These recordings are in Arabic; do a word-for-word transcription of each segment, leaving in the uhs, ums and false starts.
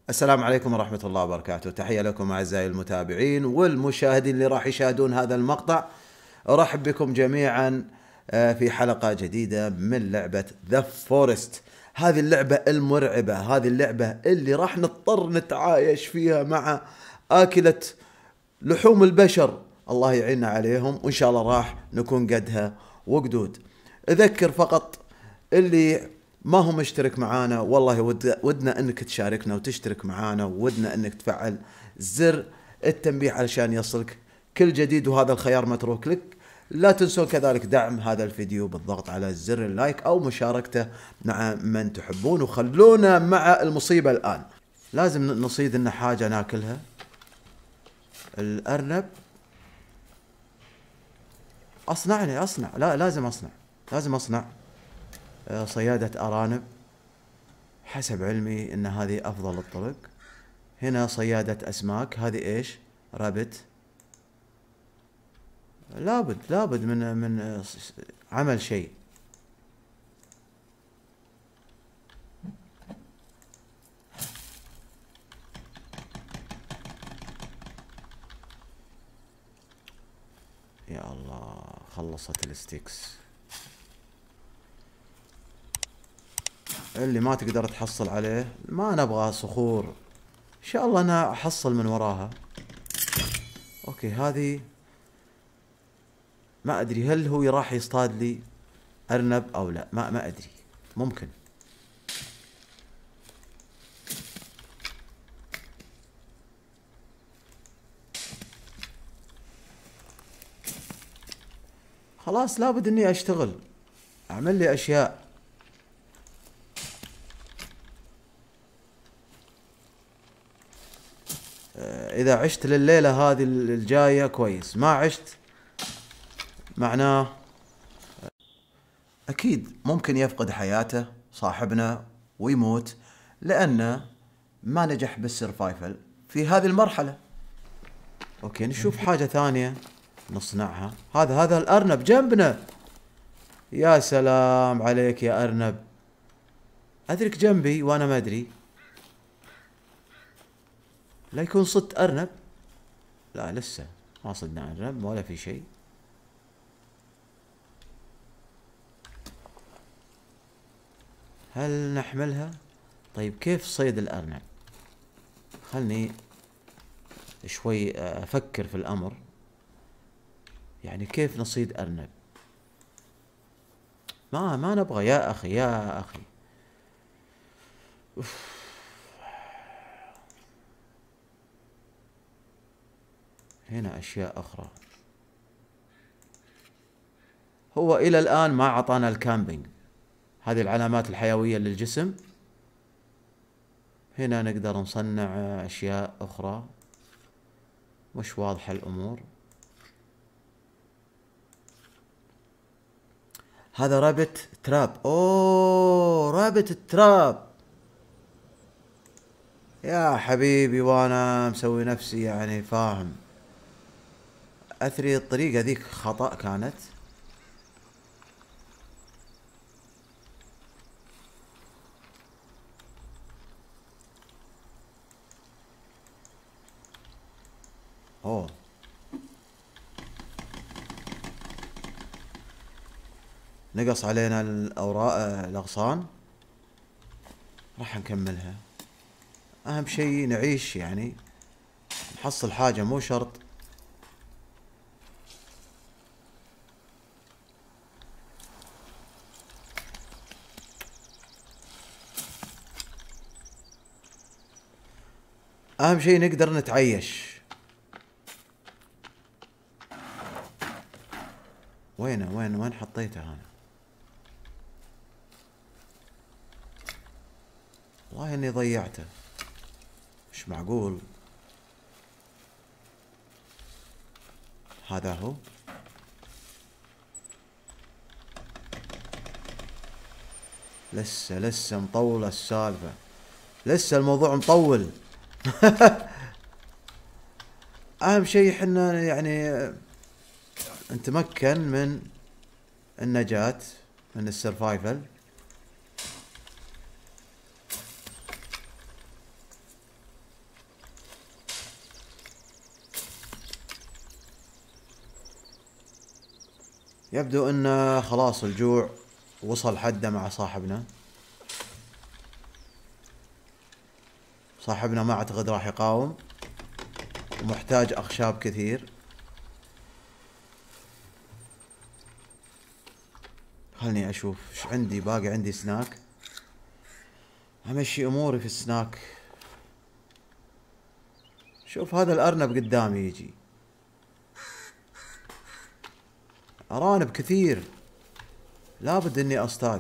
السلام عليكم ورحمة الله وبركاته. تحية لكم أعزائي المتابعين والمشاهدين اللي راح يشاهدون هذا المقطع. أرحب بكم جميعا في حلقة جديدة من لعبة ذا فورست. هذه اللعبة المرعبة، هذه اللعبة اللي راح نضطر نتعايش فيها مع آكلة لحوم البشر، الله يعيننا عليهم، وإن شاء الله راح نكون قدها وقدود. أذكر فقط اللي ما هو مشترك معانا، والله ود ودنا انك تشاركنا وتشترك معانا، وودنا انك تفعل زر التنبيه علشان يصلك كل جديد، وهذا الخيار متروك لك. لا تنسون كذلك دعم هذا الفيديو بالضغط على زر اللايك او مشاركته مع من تحبون، وخلونا مع المصيبة الان. لازم نصيد لنا حاجة ناكلها. الارنب اصنع لي اصنع لا لازم اصنع لازم اصنع صيادة أرانب. حسب علمي إن هذه أفضل الطرق. هنا صيادة أسماك، هذه إيش؟ رابت. لابد لابد من من عمل شيء. يا الله، خلصت الستيكس اللي ما تقدر تحصل عليه. ما نبغى صخور، ان شاء الله انا احصل من وراها. اوكي، هذه ما ادري هل هو راح يصطاد لي ارنب او لا، ما ما ادري، ممكن. خلاص لابد اني اشتغل، اعمل لي اشياء. إذا عشت لليلة هذه الجاية كويس، ما عشت معناه أكيد ممكن يفقد حياته صاحبنا ويموت، لأنه ما نجح بالسرفايفل في هذه المرحلة. أوكي، نشوف حاجة ثانية نصنعها. هذا هذا الأرنب جنبنا. يا سلام عليك يا أرنب، أدرك جنبي وأنا ما أدري. لا يكون صدت أرنب. لا لسه ما صدنا أرنب ولا في شيء. هل نحملها؟ طيب كيف صيد الأرنب؟ خلني شوي أفكر في الأمر. يعني كيف نصيد أرنب؟ ما ما نبغى يا أخي يا أخي. أوف. هنا أشياء أخرى. هو إلى الآن ما أعطانا الكامبينج، هذه العلامات الحيوية للجسم. هنا نقدر نصنع أشياء أخرى، مش واضحة الأمور. هذا رابت تراب. أوه، رابت تراب يا حبيبي، وأنا مسوي نفسي يعني فاهم. أثري الطريقة ذيك خطأ كانت. أوه، نقص علينا الأوراق الأغصان، راح نكملها. أهم شيء نعيش، يعني نحصل حاجة، مو شرط. أهم شيء نقدر نتعيش. وينه وين وين حطيته أنا؟ والله إني ضيعته، مش معقول. هذا هو. لسه لسه مطولة السالفة، لسه الموضوع مطول. أهم شيء حنا يعني نتمكن من النجاة من السرفايفل. يبدو ان خلاص الجوع وصل حده مع صاحبنا. صاحبنا ما اعتقد راح يقاوم، ومحتاج اخشاب كثير. خلني اشوف ايش عندي باقي. عندي سناك، امشي اموري في السناك. شوف هذا الارنب قدامي يجي. ارانب كثير، لابد اني اصطاد.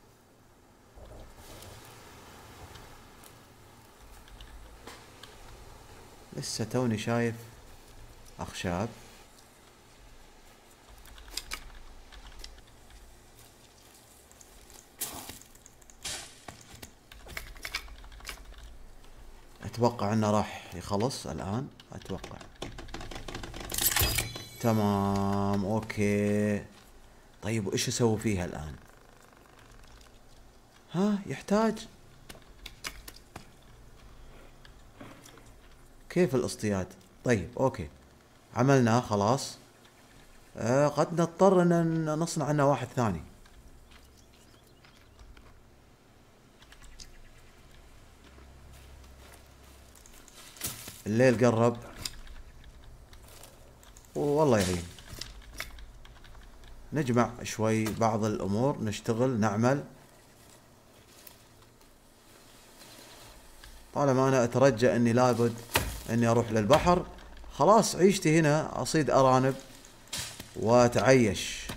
لسه توني شايف اخشاب. اتوقع انه راح يخلص الان، اتوقع. تمام اوكي. طيب وايش اسوي فيها الان؟ ها يحتاج كيف الاصطياد؟ طيب اوكي عملناه خلاص. آه قد نضطر ان نصنع لنا واحد ثاني. الليل قرب والله يعين. نجمع شوي بعض الامور، نشتغل نعمل. طالما انا اترجى اني لابد اني اروح للبحر، خلاص عيشتي هنا اصيد ارانب واتعيش.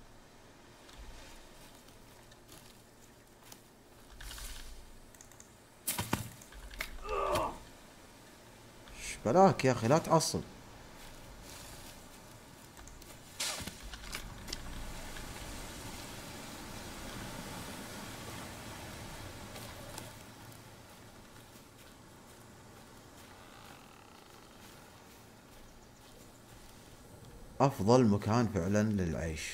ايش بلاك يا اخي لا تعصب. افضل مكان فعلا للعيش.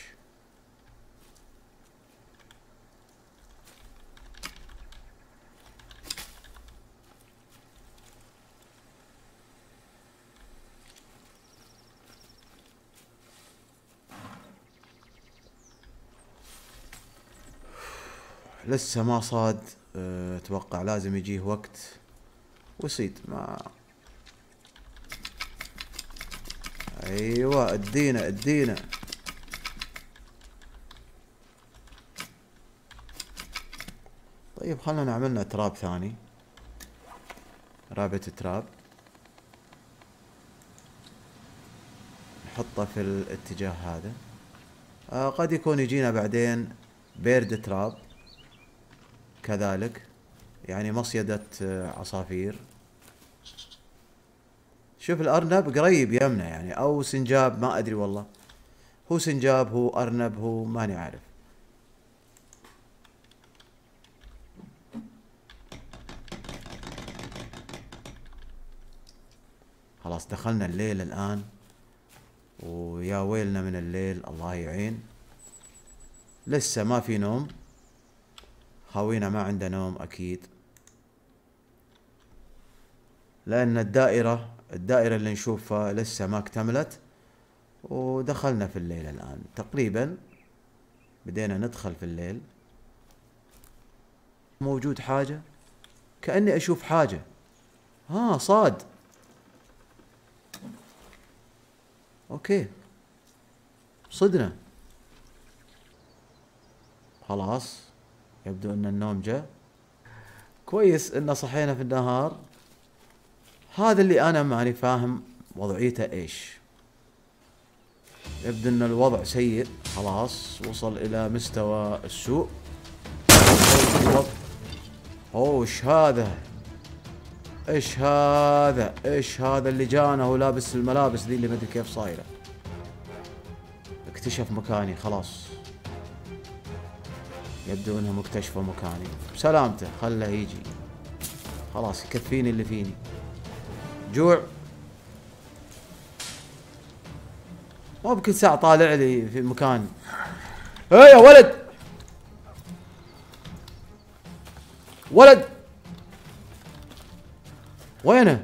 لسه ما صاد. أه، اتوقع لازم يجيه وقت ويصيد. ما ايوه ادينا ادينا. طيب خلنا نعملنا تراب ثاني، رابط تراب نحطه في الاتجاه هذا. آه قد يكون يجينا بعدين بيرد تراب كذلك، يعني مصيدة عصافير. شوف الأرنب قريب يمنا يعني، أو سنجاب ما أدري والله. هو سنجاب هو أرنب هو ماني عارف. خلاص دخلنا الليل الآن، ويا ويلنا من الليل الله يعين. لسه ما في نوم، خاوينا ما عنده نوم أكيد، لأن الدائرة الدائرة اللي نشوفها لسه ما اكتملت. ودخلنا في الليل الآن تقريبا، بدينا ندخل في الليل. موجود حاجة، كأني أشوف حاجة. ها صاد. أوكي صدنا. خلاص يبدو أن النوم جاء. كويس أن صحينا في النهار. هذا اللي أنا ماني فاهم وضعيته إيش. يبدو أن الوضع سيء، خلاص وصل إلى مستوى السوء. أوه إيش هذا؟ إيش هذا؟ إيش هذا اللي جانا هو لابس الملابس ذي اللي ما أدري كيف صايرة. اكتشف مكاني خلاص. يبدو انهم اكتشفوا مكاني. بسلامته خله يجي، خلاص يكفيني اللي فيني. جوع مو بكل ساعة طالع لي في مكان. ايه يا ولد ولد وينه؟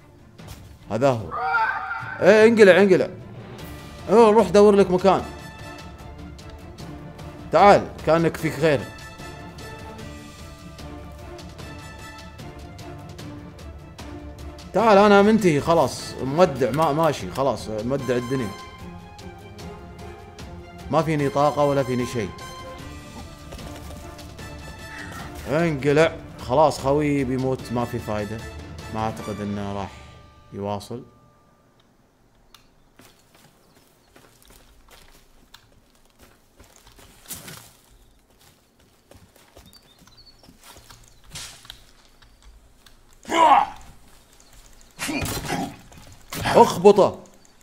هذا هو. ايه انقلع انقلع. ايه روح دور لك مكان. تعال كأنك فيك خير. تعال انا منتهي خلاص، مودع، ما ماشي خلاص، مودع الدنيا، ما فيني طاقة ولا فيني شيء. انقلع خلاص، خوي بيموت، ما في فايدة، ما اعتقد انه راح يواصل. اخبطه.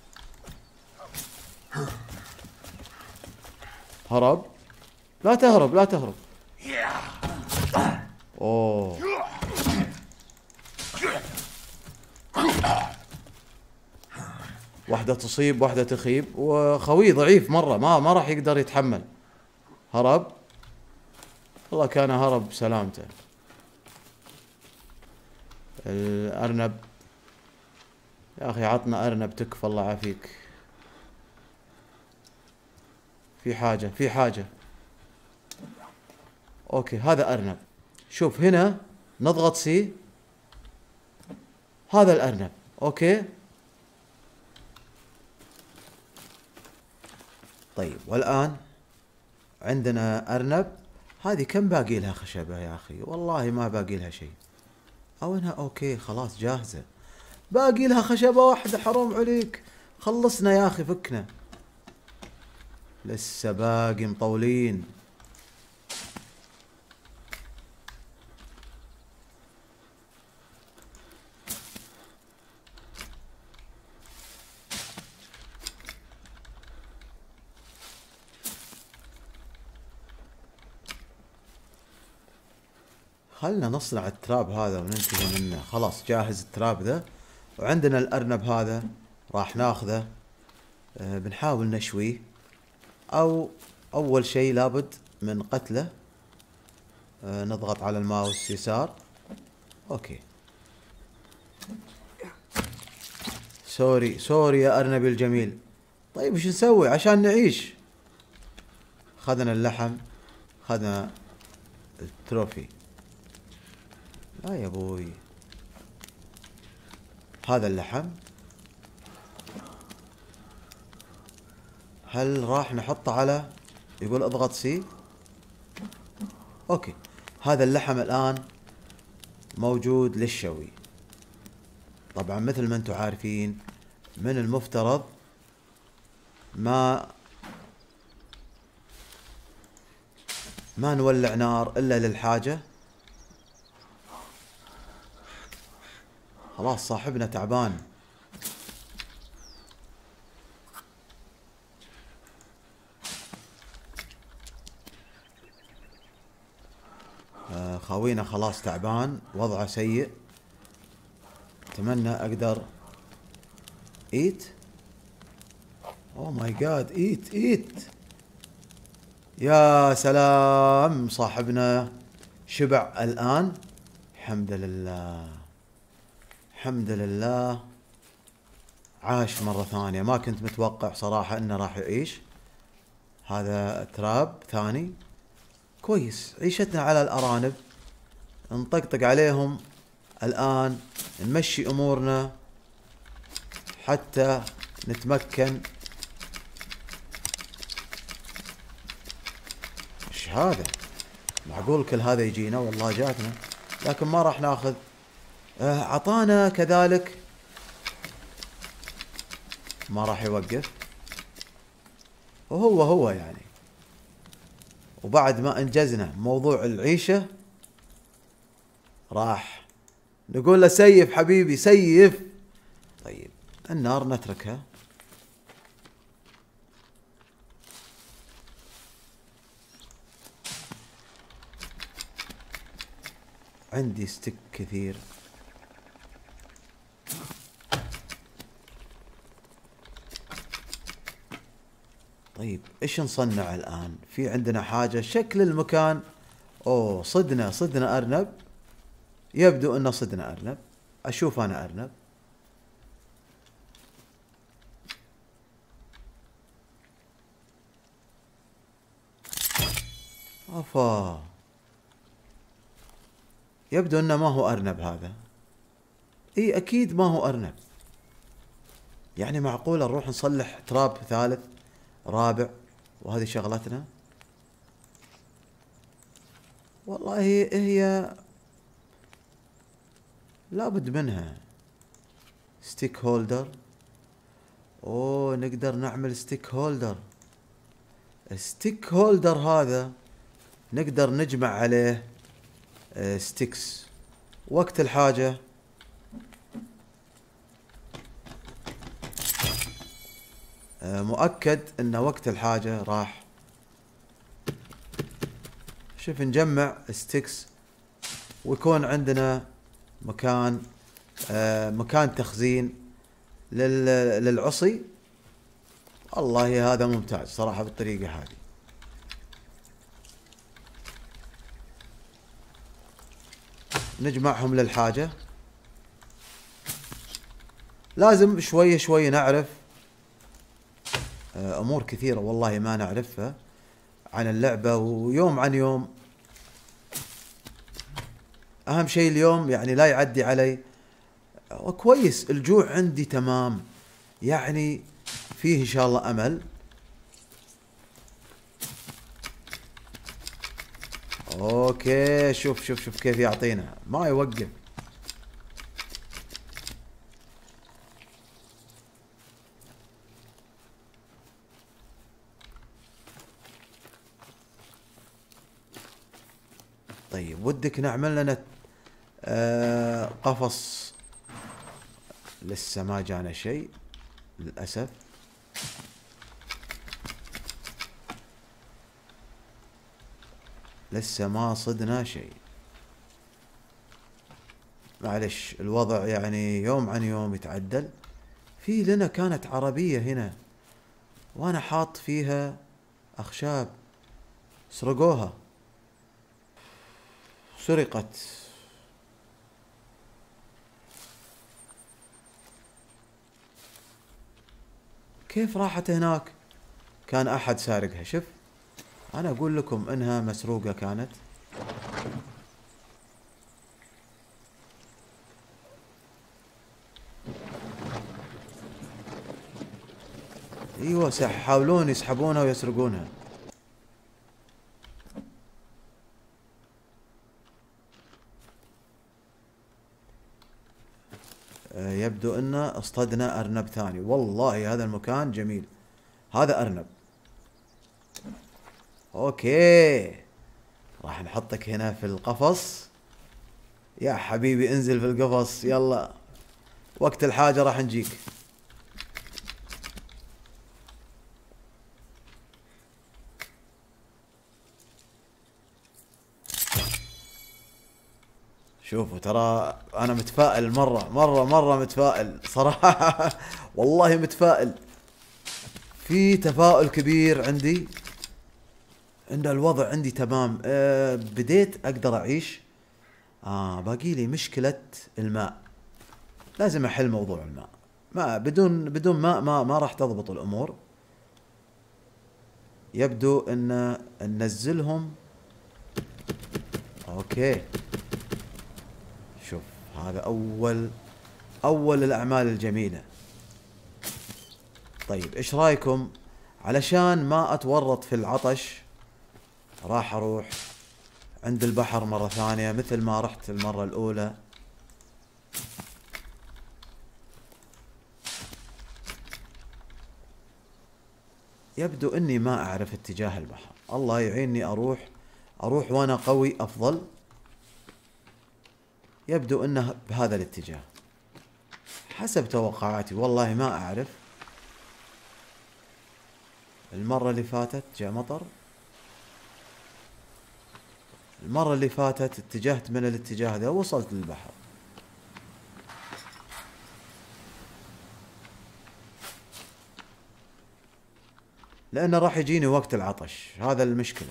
هرب. لا تهرب لا تهرب. اوه واحدة تصيب واحدة تخيب، وخوي ضعيف مرة، ما ما راح يقدر يتحمل. هرب. والله كان هرب بسلامته. الأرنب يا أخي، عطنا أرنب تكفى الله يعافيك. في حاجة في حاجة. أوكي هذا أرنب. شوف هنا نضغط سي، هذا الأرنب. أوكي طيب، والآن عندنا أرنب. هذه كم باقي لها خشبة يا أخي؟ والله ما باقي لها شيء. أو إنها أوكي خلاص جاهزة. باقي لها خشبة واحدة، حرام عليك، خلصنا يا أخي، فكنا. لسه باقي مطولين. خلنا نصنع التراب هذا وننتهي منه. خلاص جاهز التراب ذا، وعندنا الأرنب هذا راح ناخذه. أه بنحاول نشويه، أو أول شيء لابد من قتله. أه نضغط على الماوس يسار. أوكي سوري سوري يا أرنبي الجميل. طيب وش نسوي عشان نعيش؟ خذنا اللحم، خذنا التروفي. لا يا ابوي، هذا اللحم هل راح نحطه على، يقول اضغط سي. اوكي هذا اللحم الان موجود للشوي. طبعا مثل ما انتم عارفين، من المفترض ما ما نولع نار الا للحاجة. خلاص صاحبنا تعبان. آه خاوينا خلاص تعبان، وضعه سيء. اتمنى اقدر ايت. اوه ماي جاد، ايت ايت. يا سلام، صاحبنا شبع الان. الحمد لله الحمد لله، عاش مرة ثانية. ما كنت متوقع صراحة انه راح يعيش. هذا تراب ثاني كويس. عيشتنا على الارانب، نطقطق عليهم الان، نمشي امورنا حتى نتمكن. ايش هذا؟ معقول كل هذا يجينا؟ والله جاتنا، لكن ما راح ناخذ. آه عطانا كذلك، ما راح يوقف. وهو هو يعني. وبعد ما انجزنا موضوع العيشة، راح نقول له سيف حبيبي سيف. طيب النار نتركها. عندي ستيك كثير. طيب ايش نصنع الان؟ في عندنا حاجة، شكل المكان. اوه صدنا صدنا ارنب. يبدو انه صدنا ارنب. اشوف انا ارنب. افا، يبدو انه ما هو ارنب هذا. اي اكيد ما هو ارنب. يعني معقولة نروح نصلح تراب ثالث رابع وهذه شغلتنا؟ والله هي لابد منها. ستيك هولدر. اوه نقدر نعمل ستيك هولدر. الستيك هولدر هذا نقدر نجمع عليه ستيكس وقت الحاجة. مؤكد ان وقت الحاجة راح شوف نجمع ستيكس ويكون عندنا مكان آه مكان تخزين للعصي. والله هذا ممتاز صراحة بالطريقة هذه. نجمعهم للحاجة. لازم شوية شوية نعرف آه أمور كثيرة والله ما نعرفها عن اللعبة، ويوم عن يوم. أهم شيء اليوم يعني لا يعدي علي. وكويس الجوع عندي تمام، يعني فيه إن شاء الله أمل. أوكي شوف شوف شوف كيف يعطينا ما يوقف. طيب ودك نعمل لنا آه قفص؟ لسه ما جانا شيء للأسف. لسه ما صدنا شيء. معلش الوضع يعني يوم عن يوم يتعدل. في لنا كانت عربية هنا وانا حاط فيها اخشاب، سرقوها، سرقت. كيف راحت هناك؟ كان احد سارقها. شوف انا اقول لكم انها مسروقة كانت. ايوه يحاولون يسحبونها ويسرقونها. يبدو ان اصطدنا ارنب ثاني. والله هذا المكان جميل. هذا ارنب. اوكي راح نحطك هنا في القفص. يا حبيبي انزل في القفص يلا، وقت الحاجة راح نجيك. شوفوا ترى انا متفائل مرة مرة مرة متفائل صراحة. والله متفائل، في تفاؤل كبير عندي ان الوضع عندي تمام. أه بديت اقدر اعيش. اه باقي لي مشكلة الماء. لازم احل موضوع الماء. ما بدون بدون ماء ما ما راح تضبط الامور. يبدو ان ننزلهم. اوكي شوف هذا اول اول الاعمال الجميلة. طيب ايش رايكم علشان ما اتورط في العطش راح اروح عند البحر مرة ثانية مثل ما رحت المرة الاولى. يبدو اني ما اعرف اتجاه البحر. الله يعيني اروح اروح وانا قوي افضل. يبدو انه بهذا الاتجاه حسب توقعاتي. والله ما اعرف. المرة اللي فاتت جاء مطر. المرة اللي فاتت اتجهت من الاتجاه ذا وصلت للبحر. لأنه راح يجيني وقت العطش. هذا المشكلة.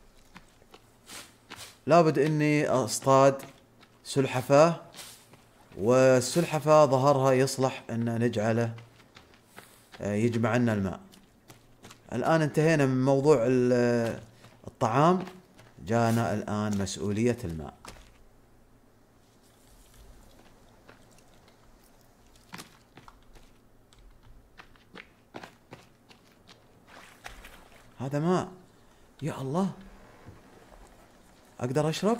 لابد اني اصطاد سلحفاة والسلحفاة ظهرها يصلح ان نجعله يجمع لنا الماء. الآن انتهينا من موضوع الطعام، جانا الآن مسؤولية الماء. هذا ماء، يا الله، أقدر أشرب؟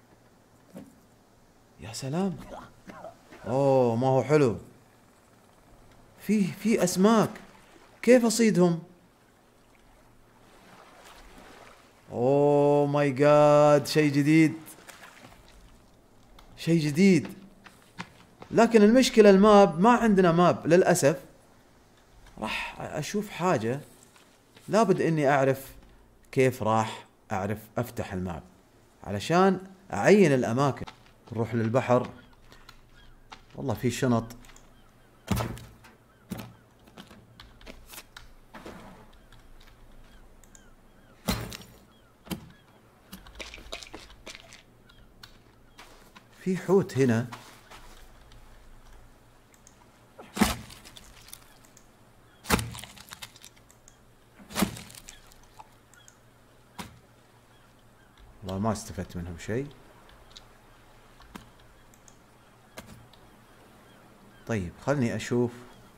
يا سلام، أوه ما هو حلو. فيه في أسماك، كيف أصيدهم؟ اوه ماي جاد، شيء جديد، شيء جديد. لكن المشكلة الماب، ما عندنا ماب للأسف. راح أشوف حاجة، لابد إني أعرف كيف راح أعرف أفتح الماب علشان أعين الأماكن. نروح للبحر، والله في شنط. في حوت هنا. والله ما استفدت منهم شيء. طيب خلني أشوف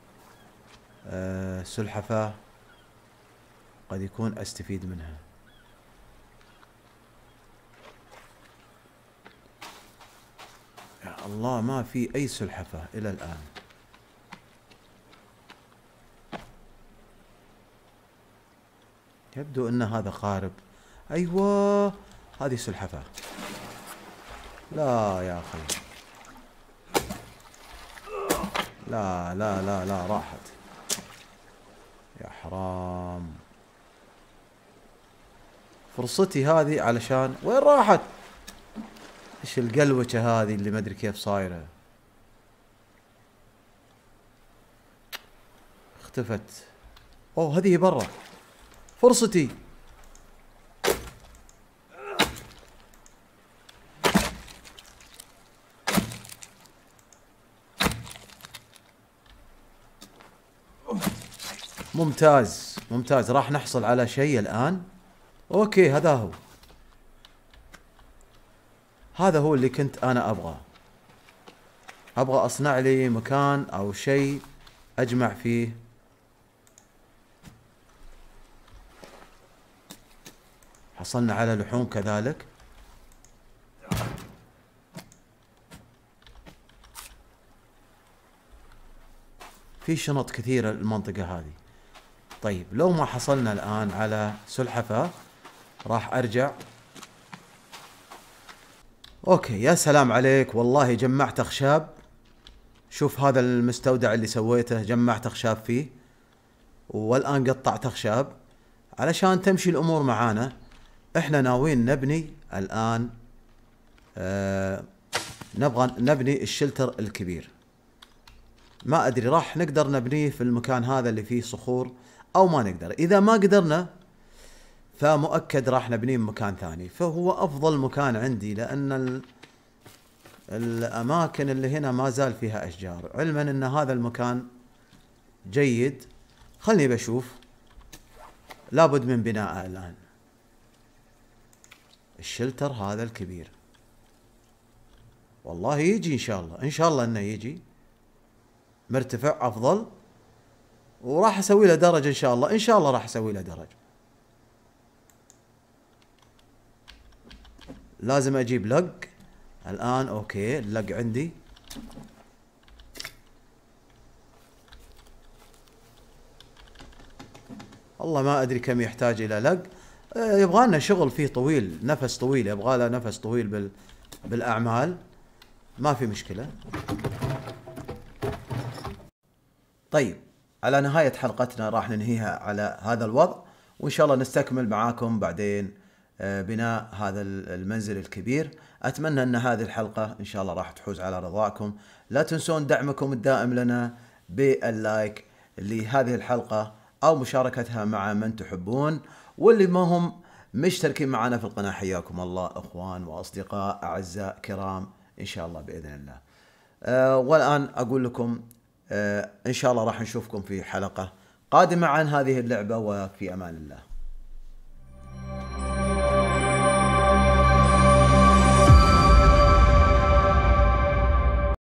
أه سلحفاة قد يكون أستفيد منها. يا الله، ما في أي سلحفاة إلى الآن. يبدو أن هذا قارب. أيوة، هذه سلحفاة. لا يا أخي، لا لا لا لا، راحت يا حرام. فرصتي هذه علشان، وين راحت؟ ايش القلوشة هذه اللي ما ادري كيف صايرة؟ اختفت. اوه هذه برا، فرصتي. ممتاز ممتاز، راح نحصل على شيء الآن. اوكي، هذا هو، هذا هو اللي كنت انا ابغاه. ابغى اصنع لي مكان او شيء اجمع فيه حصلنا على لحوم كذلك. في شنط كثيرة المنطقة هذه. طيب لو ما حصلنا الآن على سلحفاة راح أرجع. أوكي، يا سلام عليك، والله جمعت أخشاب. شوف هذا المستودع اللي سويته، جمعت أخشاب فيه، والآن قطعت أخشاب علشان تمشي الأمور معانا. إحنا ناويين نبني الآن، آه نبغى نبني الشلتر الكبير. ما أدري راح نقدر نبنيه في المكان هذا اللي فيه صخور أو ما نقدر. إذا ما قدرنا فمؤكد راح نبنيه بمكان ثاني. فهو أفضل مكان عندي، لأن ال... الأماكن اللي هنا ما زال فيها أشجار، علما أن هذا المكان جيد. خلني بشوف، لابد من بناءه الآن الشلتر هذا الكبير. والله يجي إن شاء الله، إن شاء الله أنه يجي مرتفع أفضل، وراح أسوي له درج إن شاء الله. إن شاء الله راح أسوي له درج. لازم أجيب لق الآن. أوكي، اللق عندي. والله ما أدري كم يحتاج إلى لق. يبغى لنا شغل فيه طويل، نفس طويل، يبغى له نفس طويل بال بالأعمال. ما في مشكلة. طيب، على نهاية حلقتنا راح ننهيها على هذا الوضع، وإن شاء الله نستكمل معاكم بعدين بناء هذا المنزل الكبير. أتمنى أن هذه الحلقة إن شاء الله راح تحوز على رضاكم. لا تنسون دعمكم الدائم لنا باللايك لهذه الحلقة أو مشاركتها مع من تحبون، واللي ما هم مشتركين معنا في القناة حياكم الله، أخوان وأصدقاء أعزاء كرام إن شاء الله بإذن الله. آه والآن أقول لكم آه إن شاء الله راح نشوفكم في حلقة قادمة عن هذه اللعبة، وفي أمان الله.